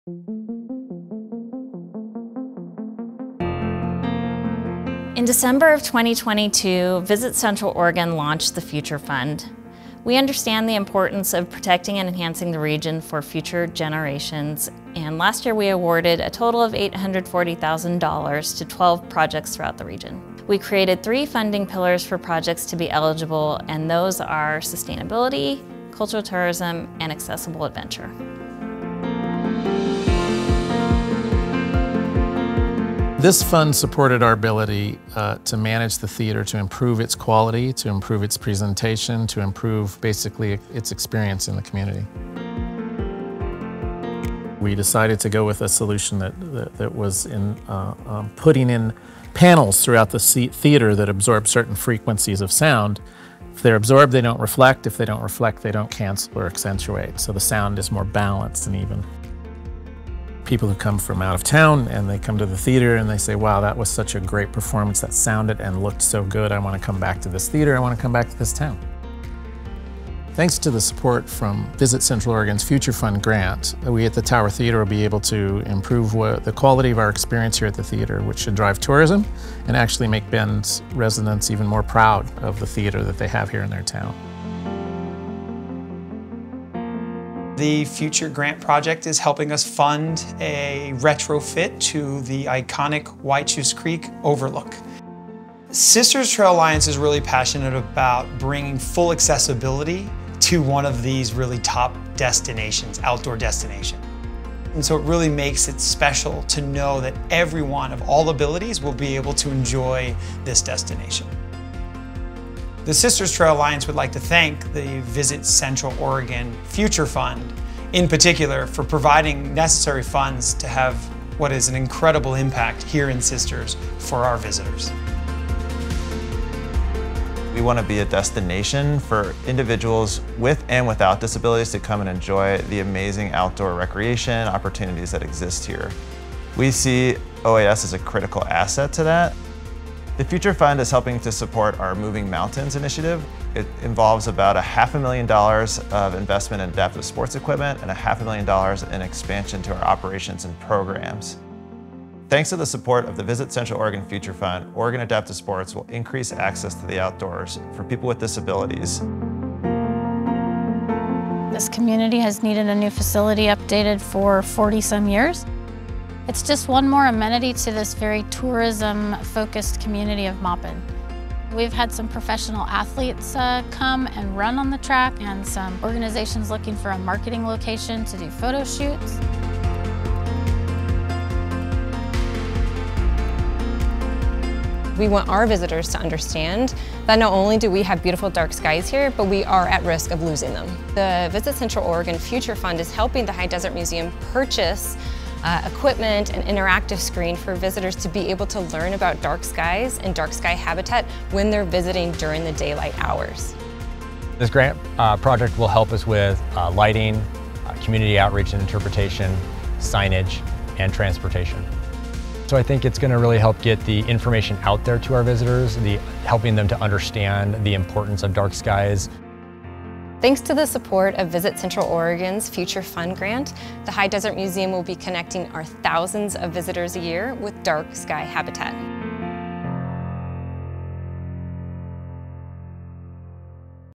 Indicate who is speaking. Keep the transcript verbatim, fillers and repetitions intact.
Speaker 1: In December of twenty twenty-two, Visit Central Oregon launched the Future Fund. We understand the importance of protecting and enhancing the region for future generations, and last year we awarded a total of eight hundred forty thousand dollars to twelve projects throughout the region. We created three funding pillars for projects to be eligible, and those are sustainability, cultural tourism, and accessible adventure.
Speaker 2: This fund supported our ability uh, to manage the theater, to improve its quality, to improve its presentation, to improve basically its experience in the community. We decided to go with a solution that, that, that was in uh, um, putting in panels throughout the theater that absorb certain frequencies of sound. If they're absorbed, they don't reflect. If they don't reflect, they don't cancel or accentuate. So the sound is more balanced and even. People who come from out of town and they come to the theater and they say, wow, that was such a great performance, that sounded and looked so good. I want to come back to this theater. I want to come back to this town. Thanks to the support from Visit Central Oregon's Future Fund grant, we at the Tower Theater will be able to improve what, the quality of our experience here at the theater, which should drive tourism and actually make Bend's residents even more proud of the theater that they have here in their town.
Speaker 3: The Future Grant project is helping us fund a retrofit to the iconic Whitechoose Creek overlook. Sisters Trail Alliance is really passionate about bringing full accessibility to one of these really top destinations, outdoor destinations. And so it really makes it special to know that everyone of all abilities will be able to enjoy this destination. The Sisters Trail Alliance would like to thank the Visit Central Oregon Future Fund, in particular, for providing necessary funds to have what is an incredible impact here in Sisters for our visitors.
Speaker 4: We want to be a destination for individuals with and without disabilities to come and enjoy the amazing outdoor recreation opportunities that exist here. We see O A S as a critical asset to that. The Future Fund is helping to support our Moving Mountains initiative. It involves about a half a million dollars of investment in adaptive sports equipment and a half a million dollars in expansion to our operations and programs. Thanks to the support of the Visit Central Oregon Future Fund, Oregon Adaptive Sports will increase access to the outdoors for people with disabilities.
Speaker 5: This community has needed a new facility updated for forty some years. It's just one more amenity to this very tourism-focused community of Maupin. We've had some professional athletes uh, come and run on the track, and some organizations looking for a marketing location to do photo shoots.
Speaker 6: We want our visitors to understand that not only do we have beautiful dark skies here, but we are at risk of losing them. The Visit Central Oregon Future Fund is helping the High Desert Museum purchase Uh, equipment and interactive screen for visitors to be able to learn about dark skies and dark sky habitat when they're visiting during the daylight hours.
Speaker 7: This grant uh, project will help us with uh, lighting, uh, community outreach and interpretation, signage, and transportation. So I think it's going to really help get the information out there to our visitors, the, helping them to understand the importance of dark skies.
Speaker 6: Thanks to the support of Visit Central Oregon's Future Fund grant, the High Desert Museum will be connecting our thousands of visitors a year with dark sky habitat.